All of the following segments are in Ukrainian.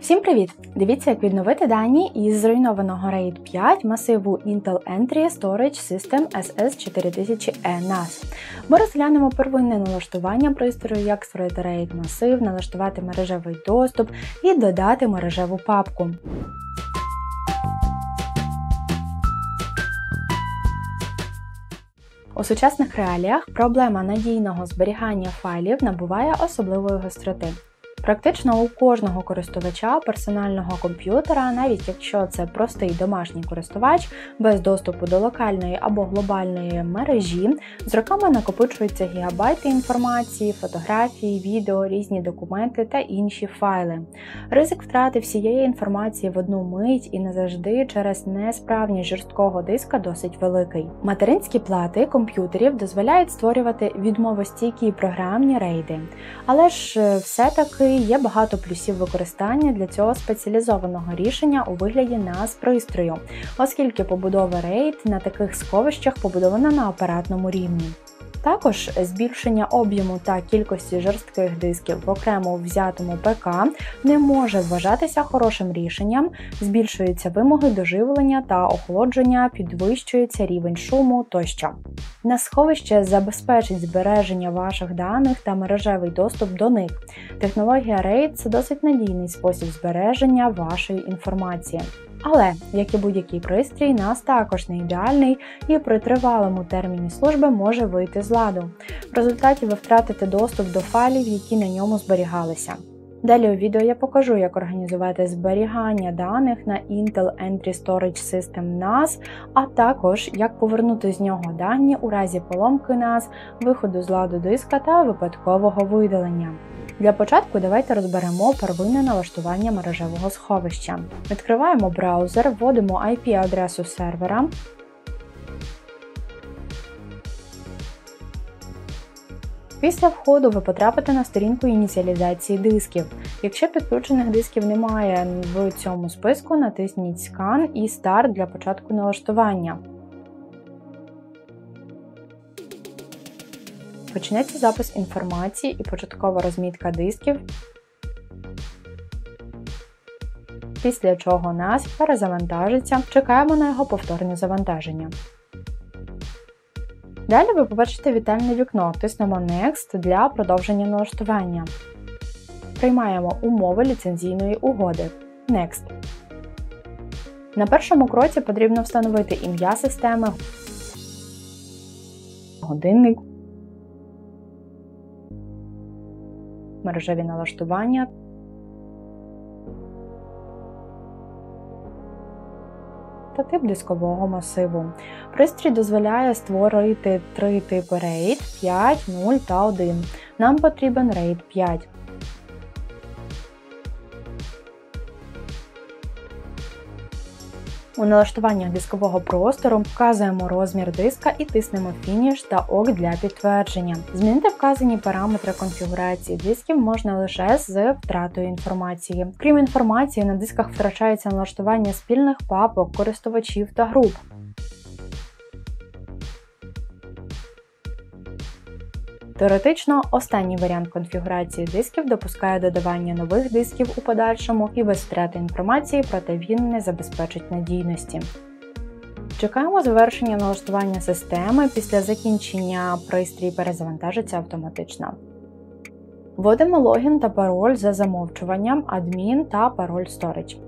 Всім привіт! Дивіться, як відновити дані із зруйнованого RAID 5 масиву Intel Entry Storage System SS4000E NAS. Ми розглянемо первинне налаштування пристрою, як створити RAID масив, налаштувати мережевий доступ і додати мережеву папку. У сучасних реаліях проблема надійного зберігання файлів набуває особливої гостроти. Практично у кожного користувача персонального комп'ютера, навіть якщо це простий домашній користувач, без доступу до локальної або глобальної мережі, з роками накопичуються гігабайти інформації, фотографії, відео, різні документи та інші файли. Ризик втрати всієї інформації в одну мить і назавжди через несправність жорсткого диска досить великий. Материнські плати комп'ютерів дозволяють створювати відмовостійкі програмні рейди, але ж все-таки є багато плюсів використання для цього спеціалізованого рішення у вигляді NAS пристрою, оскільки побудова RAID на таких сховищах побудована на апаратному рівні. Також збільшення об'єму та кількості жорстких дисків в окремо взятому ПК не може вважатися хорошим рішенням, збільшуються вимоги до живлення та охолодження, підвищується рівень шуму тощо. NAS сховище забезпечить збереження ваших даних та мережевий доступ до них. Технологія RAID – це досить надійний спосіб збереження вашої інформації. Але, як і будь-який пристрій, NAS також не ідеальний і при тривалому терміні служби може вийти з ладу. В результаті ви втратите доступ до файлів, які на ньому зберігалися. Далі у відео я покажу, як організувати зберігання даних на Intel Entry Storage System NAS, а також як повернути з нього дані у разі поломки NAS, виходу з ладу диска та випадкового видалення. Для початку давайте розберемо первинне налаштування мережевого сховища. Відкриваємо браузер, вводимо IP-адресу сервера. Після входу ви потрапите на сторінку ініціалізації дисків. Якщо підключених дисків немає в цьому списку, натисніть Scan і Start для початку налаштування. Почнеться запис інформації і початкова розмітка дисків, після чого NAS перезавантажиться, чекаємо на його повторне завантаження. Далі ви побачите вітальне вікно, тиснемо Next для продовження налаштування. Приймаємо умови ліцензійної угоди. Next. На першому кроці потрібно встановити ім'я системи, годинник, мережеві налаштування та тип дискового масиву. Пристрій дозволяє створити три типи RAID – 5, 0 та 1. Нам потрібен RAID 5. У налаштуваннях дискового простору вказуємо розмір диска і тиснемо Finish та ОК для підтвердження. Змінити вказані параметри конфігурації дисків можна лише з втратою інформації. Крім інформації, на дисках втрачається налаштування спільних папок, користувачів та груп. Теоретично, останній варіант конфігурації дисків допускає додавання нових дисків у подальшому і без втрати інформації, проте він не забезпечить надійності. Чекаємо завершення налаштування системи, після закінчення пристрій перезавантажиться автоматично. Вводимо логін та пароль за замовчуванням, адмін та пароль Storage.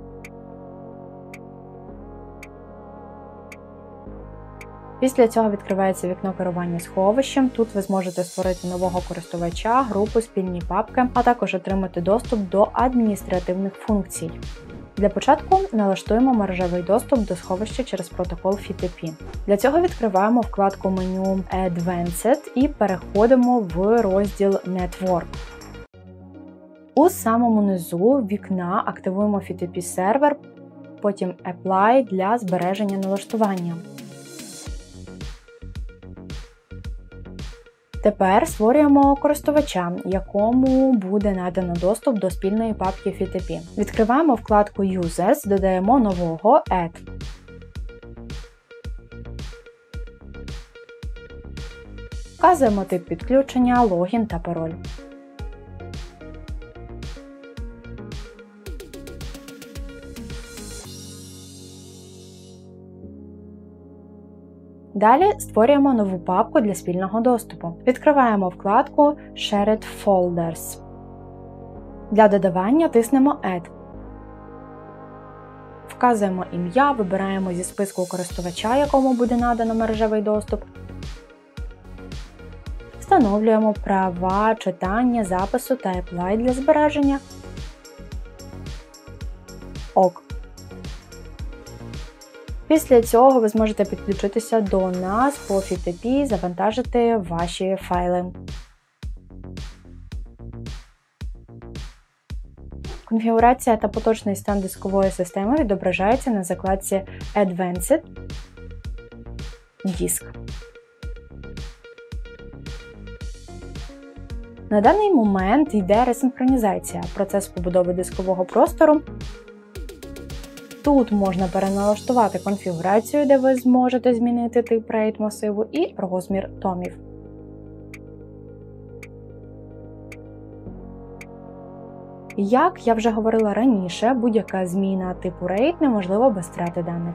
Після цього відкривається вікно керування сховищем. Тут ви зможете створити нового користувача, групу, спільні папки, а також отримати доступ до адміністративних функцій. Для початку налаштуємо мережевий доступ до сховища через протокол FTP. Для цього відкриваємо вкладку меню Advanced і переходимо в розділ Network. У самому низу вікна активуємо FTP сервер, потім Apply для збереження налаштування. Тепер створюємо користувача, якому буде надано доступ до спільної папки FTP. Відкриваємо вкладку Users, додаємо нового Add. Вказуємо тип підключення, логін та пароль. Далі створюємо нову папку для спільного доступу. Відкриваємо вкладку Shared Folders. Для додавання тиснемо Add. Вказуємо ім'я, вибираємо зі списку користувача, якому буде надано мережевий доступ. Встановлюємо права читання, запису та Apply для збереження. ОК. Після цього ви зможете підключитися до нас по FTP і завантажити ваші файли. Конфігурація та поточний стан дискової системи відображається на закладці Advanced Disk. На даний момент йде ресинхронізація, процес побудови дискового простору. Тут можна переналаштувати конфігурацію, де ви зможете змінити тип RAID масиву і розмір томів. Як я вже говорила раніше, будь-яка зміна типу RAID неможлива без втрати даних.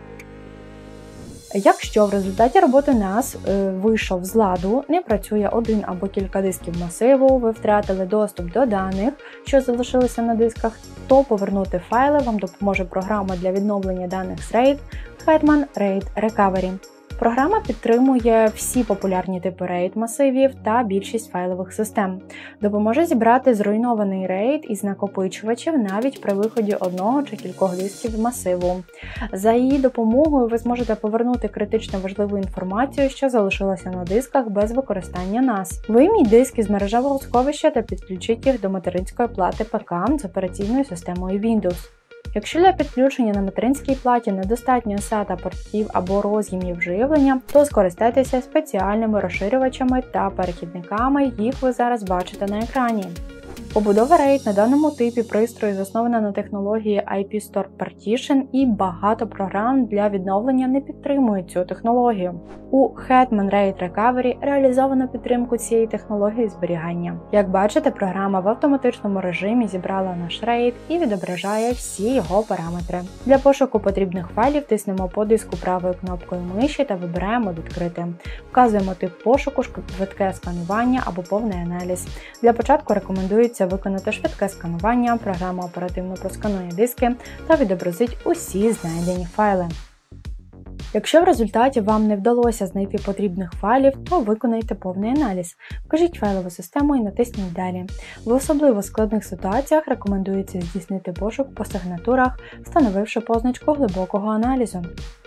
Якщо в результаті роботи NAS вийшов з ладу, не працює один або кілька дисків масиву, ви втратили доступ до даних, що залишилися на дисках, то повернути файли вам допоможе програма для відновлення даних з RAID Hetman RAID Recovery. Програма підтримує всі популярні типи RAID масивів та більшість файлових систем. Допоможе зібрати зруйнований RAID із накопичувачів навіть при виході одного чи кількох дисків масиву. За її допомогою ви зможете повернути критично важливу інформацію, що залишилася на дисках без використання NAS. Вийміть диски з мережевого сховища та підключіть їх до материнської плати ПК з операційною системою Windows. Якщо для підключення на материнській платі недостатньо SATA портів або роз'ємів живлення, то скористайтеся спеціальними розширювачами та перехідниками, їх ви зараз бачите на екрані. Побудова RAID на даному типі пристрою заснована на технології IP Store Partition і багато програм для відновлення не підтримують цю технологію. У Hetman RAID Recovery реалізовано підтримку цієї технології зберігання. Як бачите, програма в автоматичному режимі зібрала наш RAID і відображає всі його параметри. Для пошуку потрібних файлів тиснемо по диску правою кнопкою миші та вибираємо «Відкрити». Вказуємо тип пошуку, швидке сканування або повний аналіз. Для початку рекомендується виконати швидке сканування, програма оперативно просканує диски та відобразить усі знайдені файли. Якщо в результаті вам не вдалося знайти потрібних файлів, то виконайте повний аналіз. Вкажіть файлову систему і натисніть «Далі». В особливо складних ситуаціях рекомендується здійснити пошук по сигнатурах, встановивши позначку глибокого аналізу.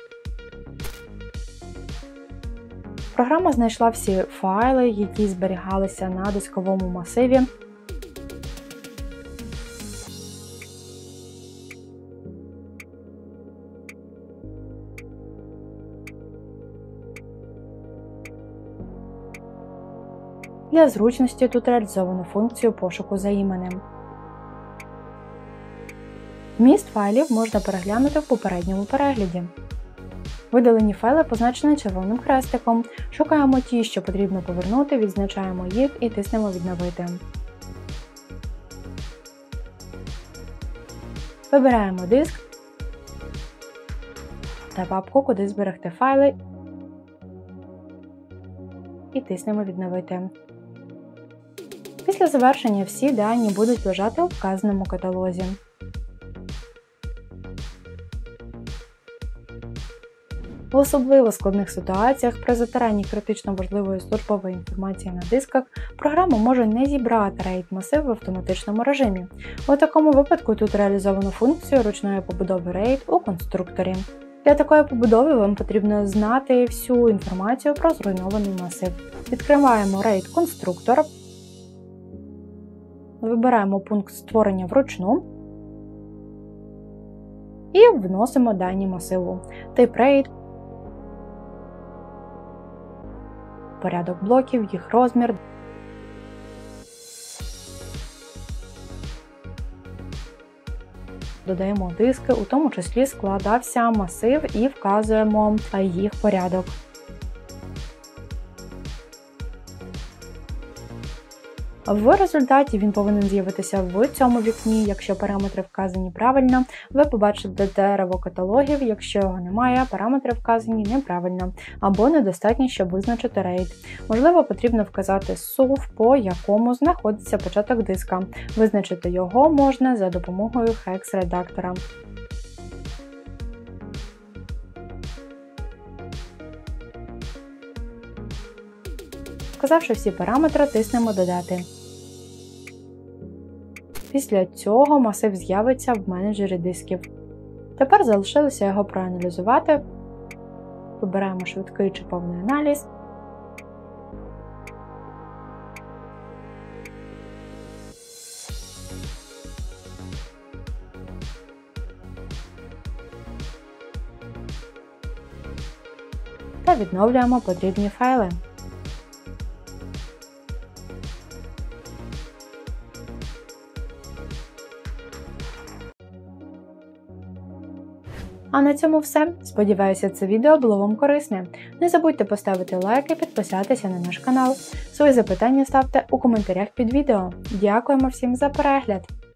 Програма знайшла всі файли, які зберігалися на дисковому масиві. Для зручності тут реалізовано функцію пошуку за іменем. Вміст файлів можна переглянути в попередньому перегляді. Видалені файли позначені червоним хрестиком. Шукаємо ті, що потрібно повернути, відзначаємо їх і тиснемо «Відновити». Вибираємо диск та папку, куди зберегти файли, і тиснемо «Відновити». Після завершення всі дані будуть лежати у вказаному каталозі. В особливо складних ситуаціях при затиранні критично важливої службової інформації на дисках програма може не зібрати RAID масив в автоматичному режимі. У такому випадку тут реалізовано функцію ручної побудови RAID у конструкторі. Для такої побудови вам потрібно знати всю інформацію про зруйнований масив. Відкриваємо RAID конструктор, вибираємо пункт створення вручну і вносимо дані масиву. Тип RAID, порядок блоків, їх розмір. Додаємо диски, у тому числі складався масив, і вказуємо їх порядок. В результаті він повинен з'явитися в цьому вікні, якщо параметри вказані правильно, ви побачите дерево каталогів, якщо його немає, параметри вказані неправильно, або недостатньо, щоб визначити RAID. Можливо, потрібно вказати SUV, по якому знаходиться початок диска. Визначити його можна за допомогою hex-редактора. Вказавши всі параметри, тиснемо «Додати». Після цього масив з'явиться в менеджері дисків. Тепер залишилося його проаналізувати. Вибираємо швидкий чи повний аналіз. Та відновлюємо потрібні файли. А на цьому все. Сподіваюся, це відео було вам корисне. Не забудьте поставити лайк і підписатися на наш канал. Свої запитання ставте у коментарях під відео. Дякуємо всім за перегляд!